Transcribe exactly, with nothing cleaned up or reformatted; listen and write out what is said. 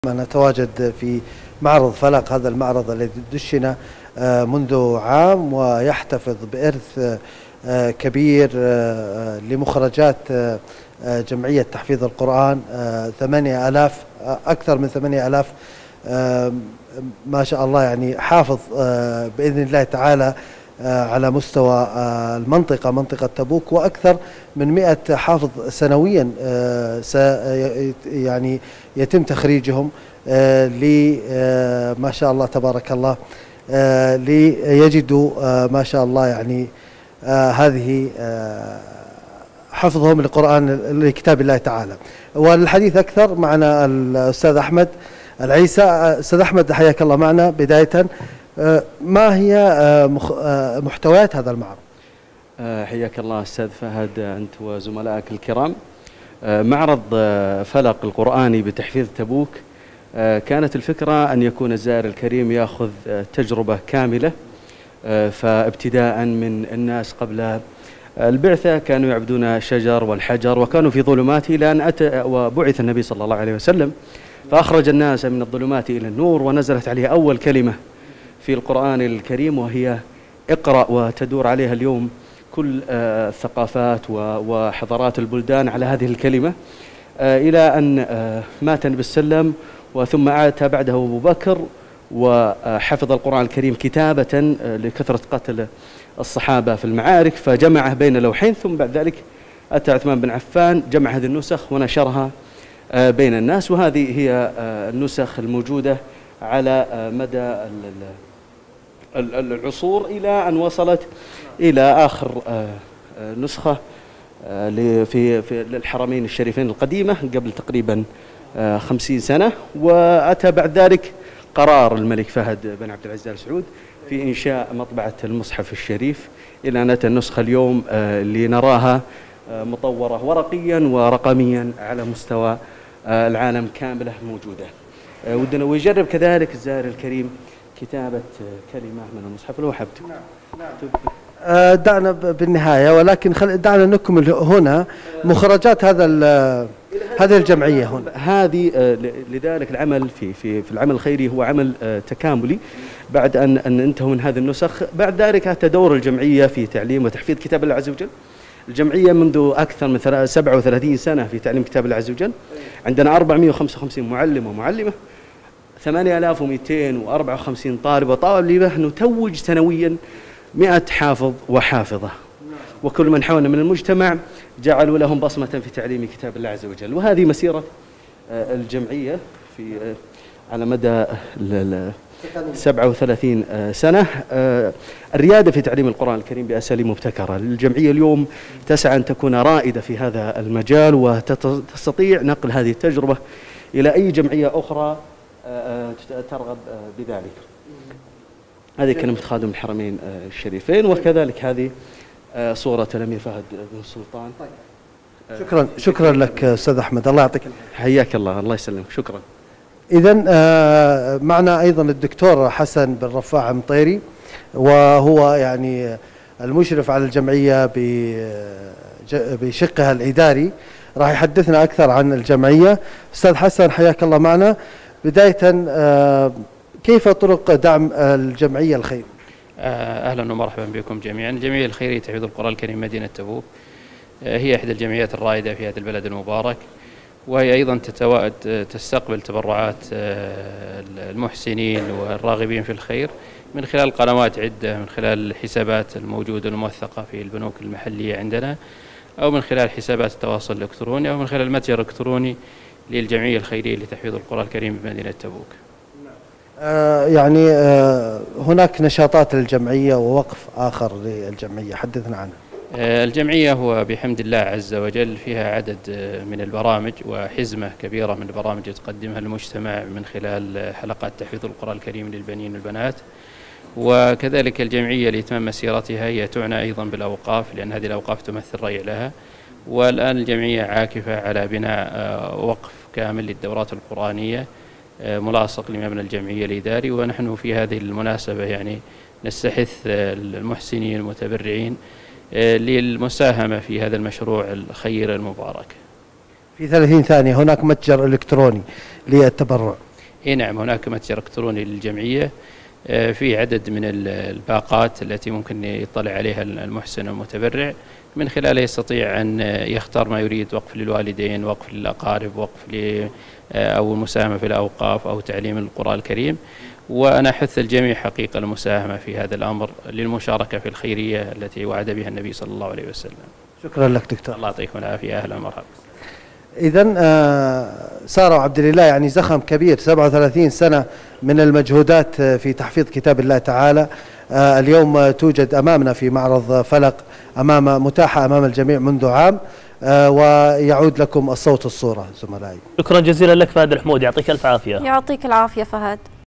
نتواجد في معرض فلق، هذا المعرض الذي دشن منذ عام ويحتفظ بإرث كبير لمخرجات جمعية تحفيظ القرآن. ثمانية آلاف أكثر من ثمانية آلاف ما شاء الله، يعني حافظ بإذن الله تعالى على مستوى المنطقة منطقة تبوك، وأكثر من مئة حافظ سنويا يعني يتم تخريجهم ل ما شاء الله تبارك الله ليجدوا ما شاء الله يعني هذه حفظهم للقرآن لكتاب الله تعالى. والحديث أكثر معنا الأستاذ أحمد العيسى. أستاذ أحمد حياك الله معنا. بداية ما هي محتويات هذا المعرض؟ حياك الله أستاذ فهد أنت وزملائك الكرام. معرض فلق القرآني بتحفيظ تبوك، كانت الفكرة أن يكون الزائر الكريم يأخذ تجربة كاملة، فابتداء من الناس قبل البعثة كانوا يعبدون الشجر والحجر وكانوا في ظلمات، إلى أن أتى وبعث النبي صلى الله عليه وسلم فأخرج الناس من الظلمات إلى النور، ونزلت عليه أول كلمة في القرآن الكريم وهي اقرأ، وتدور عليها اليوم كل الثقافات وحضارات البلدان على هذه الكلمة، إلى أن مات النبي صلى الله عليه وسلم وثم أتى بعده أبو بكر وحفظ القرآن الكريم كتابة لكثرة قتل الصحابة في المعارك فجمعه بين لوحين، ثم بعد ذلك أتى عثمان بن عفان جمع هذه النسخ ونشرها بين الناس، وهذه هي النسخ الموجودة على مدى العصور إلى أن وصلت إلى آخر نسخة في الحرمين الشريفين القديمة قبل تقريبا خمسين سنة. وأتى بعد ذلك قرار الملك فهد بن عبد العزيز آل سعود في إنشاء مطبعة المصحف الشريف، إلى أن أتى النسخة اليوم اللي نراها مطورة ورقيا ورقميا على مستوى العالم كاملة موجودة. ودنا ويجرب كذلك الزائر الكريم كتابة كلمة من المصحف لو حبت. نعم. دعنا بالنهاية، ولكن دعنا نكمل هنا مخرجات هذا هذه الجمعية هنا. هذه لذلك العمل في في في العمل الخيري هو عمل تكاملي. بعد أن أن انتهوا من هذه النسخ، بعد ذلك أتى دور الجمعية في تعليم وتحفيظ كتاب الله عز وجل. الجمعية منذ أكثر من سبعة وثلاثين سنة في تعليم كتاب الله عز وجل، عندنا أربعمئة وخمسة وخمسين معلم ومعلمة، ثمانية آلاف ومئتين وأربعة وخمسين طالب وطالبة، نتوج سنويا مئة حافظ وحافظة، وكل من حولنا من المجتمع جعلوا لهم بصمة في تعليم كتاب الله عز وجل. وهذه مسيرة الجمعية في على مدى سبعة وثلاثين سنة، الريادة في تعليم القرآن الكريم بأساليب مبتكرة. الجمعية اليوم تسعى أن تكون رائدة في هذا المجال، وتستطيع نقل هذه التجربة إلى أي جمعية أخرى ترغب بذلك. هذه كلمة خادم الحرمين الشريفين، وكذلك هذه صورة الأمير فهد بن سلطان. شكرا شكرا لك أستاذ أحمد، الله يعطيك. حياك الله، الله يسلمك، شكرا. إذن معنا أيضا الدكتور حسن بن رفاع مطيري، وهو يعني المشرف على الجمعية بشقها الإداري، راح يحدثنا أكثر عن الجمعية. أستاذ حسن حياك الله معنا. بداية كيف طرق دعم الجمعية الخيرية؟ أهلا ومرحبا بكم جميعا. الجمعية الخيرية تحفيظ القرآن الكريم مدينة تبوك هي إحدى الجمعيات الرائدة في هذا البلد المبارك، وهي أيضا تستقبل تبرعات المحسنين والراغبين في الخير من خلال قنوات عدة، من خلال الحسابات الموجودة الموثقة في البنوك المحلية عندنا، أو من خلال حسابات التواصل الإلكتروني، أو من خلال المتجر الإلكتروني للجمعية الخيرية لتحفيظ القرآن الكريم بمدينة تبوك. آه يعني آه هناك نشاطات للجمعية ووقف آخر للجمعية، حدثنا عنها. آه الجمعية هو بحمد الله عز وجل فيها عدد من البرامج وحزمة كبيرة من البرامج تقدمها المجتمع من خلال حلقات تحفيظ القرآن الكريم للبنين والبنات. وكذلك الجمعية لإتمام مسيرتها هي تعنى أيضا بالأوقاف، لأن هذه الأوقاف تمثل رأي لها. والآن الجمعية عاكفة على بناء وقف كامل للدورات القرآنية ملاصق لمبنى الجمعية الإداري، ونحن في هذه المناسبة يعني نستحث المحسنين المتبرعين للمساهمة في هذا المشروع الخير المبارك. في ثلاثين ثانية هناك متجر إلكتروني للتبرع. اي نعم، هناك متجر الكتروني للجمعية في عدد من الباقات التي ممكن يطلع عليها المحسن المتبرع، من خلالها يستطيع أن يختار ما يريد: وقف للوالدين، وقف للأقارب، وقف ل أو المساهمة في الأوقاف أو تعليم القرآن الكريم. وأنا أحث الجميع حقيقة المساهمة في هذا الأمر للمشاركة في الخيرية التي وعد بها النبي صلى الله عليه وسلم. شكرا لك دكتور. الله يعطيكم العافية. أهلا ومرحبا. إذن سارة وعبد الله يعني زخم كبير، سبعة وثلاثين سنة من المجهودات في تحفيظ كتاب الله تعالى، اليوم توجد أمامنا في معرض فلق، أمام متاحة أمام الجميع منذ عام، ويعود لكم الصوت الصورة زملائي. شكرا جزيلا لك فهد الحمود، يعطيك ألف عافية. يعطيك العافية فهد.